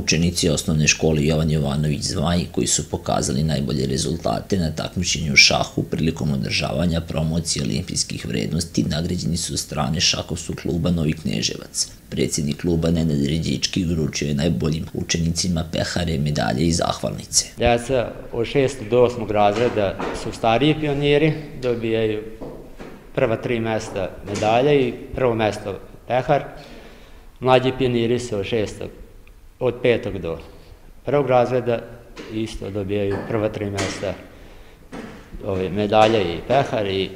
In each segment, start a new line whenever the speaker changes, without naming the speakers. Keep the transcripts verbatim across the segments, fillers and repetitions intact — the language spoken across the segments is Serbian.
učenici osnovne škole Jovan Jovanović Zmaj koji su pokazali najbolje rezultate na takmičenju u šahu prilikom održavanja promocije olimpijskih vrednosti nagrađeni su od strane šahovskog kluba Novi Kneževac. Predsjednik kluba Nenad Riđički uručio je najboljim učenicima pehare, medalje i zahvalnice.
Djeca od šestog do osmog razreda su stariji pioniri, dobijaju prva tri mesta medalje i prvo mesto pehar. Mlađi pioniri su od šestog, od petog do prvog razreda isto dobijaju prva tri mesta medalje i pehar i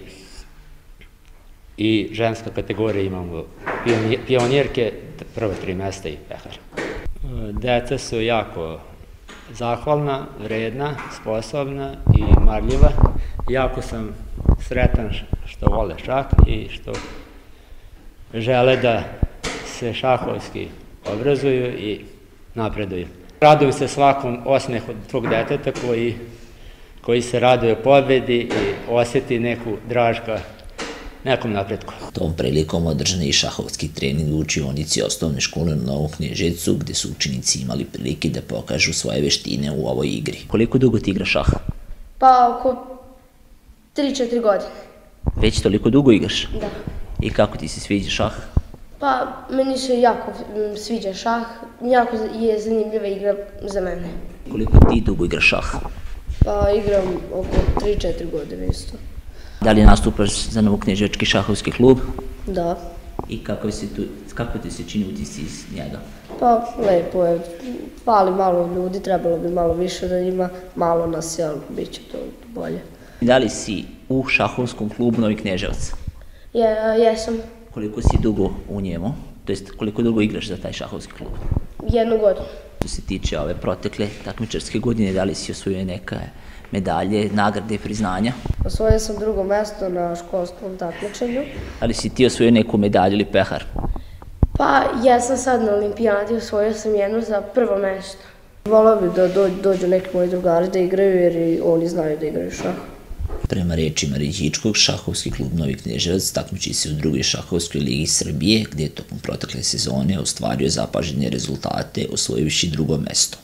i ženska kategorija imamo pionirke, prva tri mesta i pehar. Deca su jako zahvalna, vredna, sposobna i marljiva. Jako sam sretan što vole šah i što žele da se šahovski obrazuju i napreduju. Radujem se svakom osmehu tvog deteta koji, koji se raduje pobedi i osjeti neku draž ka nekom napretku.
Tom prilikom održan je i šahovski trening u učionici osnovne škole na Novom Kneževcu, gde su učenici imali prilike da pokažu svoje veštine u ovoj igri. Koliko dugo ti igraš šah?
Pa oko tri četiri godine.
Već toliko dugo igraš?
Da.
I kako ti se sviđa šah?
Pa meni se jako sviđa šah, jako je zanimljiva igra za mene.
Koliko ti dugo igraš šah?
Pa igram oko tri četiri godine isto.
Da li nastupaš za Novokneževački šahovski klub?
Da.
I kako ti se čini utisci iz njega?
Pa lepo je, fali malo ljudi, trebalo bi malo više da ima, malo nas je, ali bit će to bolje.
Da li si u šahovskom klubu Novi Kneževac?
Jesam.
Koliko si dugo u njemu, to jest koliko dugo igraš za taj šahovski klub?
Jednu godinu.
Što se tiče ove protekle takmičarske godine, da li si osvojio neke medalje, nagrade, priznanja?
Osvojio sam drugo mesto na školskom takmičenju.
Da li si ti osvojio neku medalju ili pehar?
Pa jesam sad na olimpijadi, osvojio sam jednu za prvo mesto. Volao bih da dođu neki moji drugari da igraju jer i oni znaju da igraju šah.
Prema rečima Riđičkog, šahovski klub Novi Kneževac takmiči se u drugoj šahovskoj ligi Srbije, gde je tokom protekle sezone ostvario zapažene rezultate, osvojivši drugo mesto.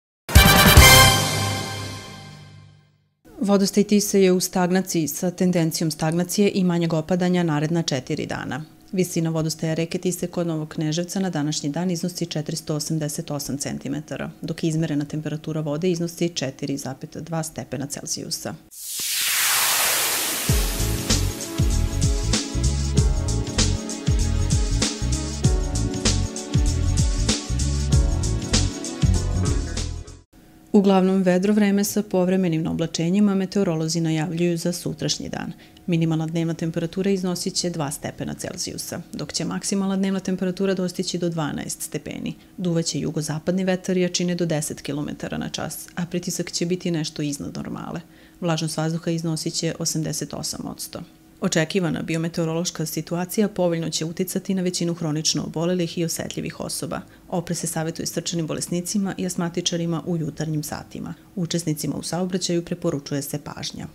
Vodostaj Tise je u stagnaciji sa tendencijom stagnacije i manjeg opadanja naredna četiri dana. Visina vodostaja reke Tise kod Novog Kneževca na današnji dan iznosi četiristo osamdeset osam centimetara, dok izmerena temperatura vode iznosi četiri zarez dva stepena Celzijusa. Uglavnom vedro vreme sa povremenim oblačenjima meteorolozi najavljuju za sutrašnji dan. Minimalna dnevna temperatura iznosit će dva stepena Celzijusa, dok će maksimalna dnevna temperatura dostići do dvanaest stepeni. Duvaće jugozapadni vetar jačine do deset kilometara na čas, a pritisak će biti nešto iznad normale. Vlažnost vazduha iznosit će osamdeset osam posto. Očekivana biometeorološka situacija povoljno će uticati na većinu hronično obolelih i osetljivih osoba. Oprez se savjetuje srčanim bolesnicima i astmatičarima u jutarnjim satima. Učesnicima u saobraćaju preporučuje se pažnja.